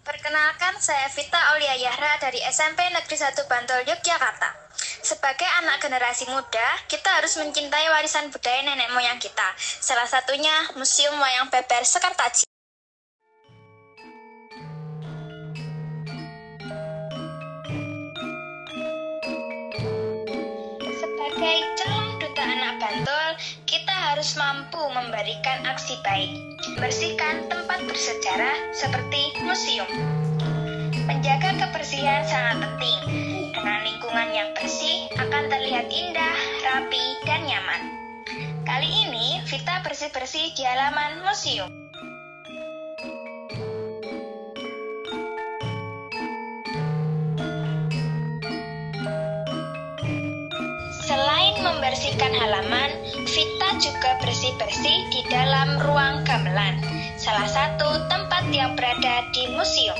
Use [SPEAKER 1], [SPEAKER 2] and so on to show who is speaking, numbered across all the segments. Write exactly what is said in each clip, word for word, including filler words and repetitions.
[SPEAKER 1] Perkenalkan, saya Vita Aulia Yahra dari S M P Negeri satu Bantul, Yogyakarta. Sebagai anak generasi muda, kita harus mencintai warisan budaya nenek moyang kita. Salah satunya Museum Wayang Beber Sekartaji. Sebagai calon duta anak Bantul, kita harus mampu memberikan aksi baik, membersihkan tempat bersejarah seperti museum. Menjaga kebersihan sangat penting. Dengan lingkungan yang bersih akan terlihat indah, rapi, dan nyaman. Kali ini Vita bersih-bersih di halaman museum. Selain membersihkan halaman, Vita juga bersih-bersih di dalam ruang gamelan, salah satu tempat yang berada di museum.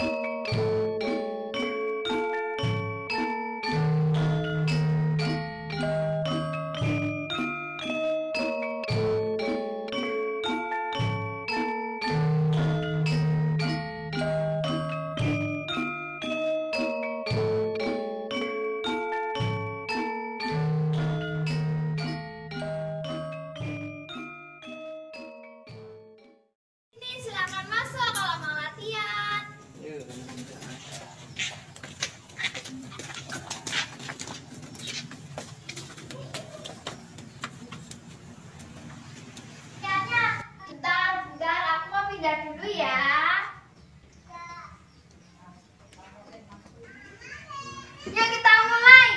[SPEAKER 2] Silakan masuk kalau mau latihan. Kayaknya bentar, bentar, aku mau pindah dulu ya. Yuk kita mulai.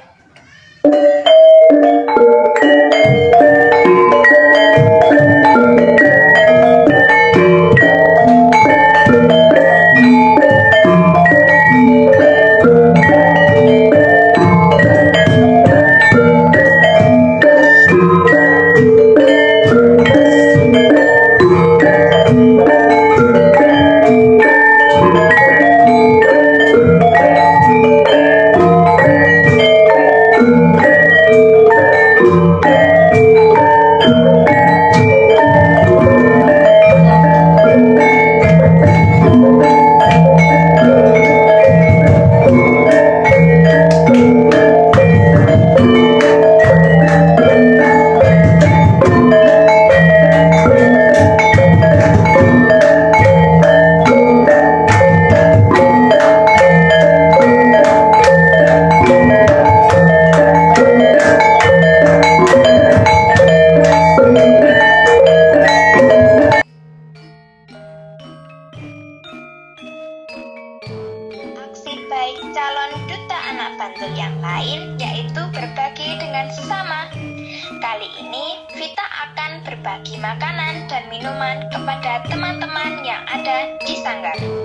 [SPEAKER 1] Baik calon duta anak Bantul yang lain, yaitu berbagi dengan sesama. Kali ini Vita akan berbagi makanan dan minuman kepada teman-teman yang ada di sanggar.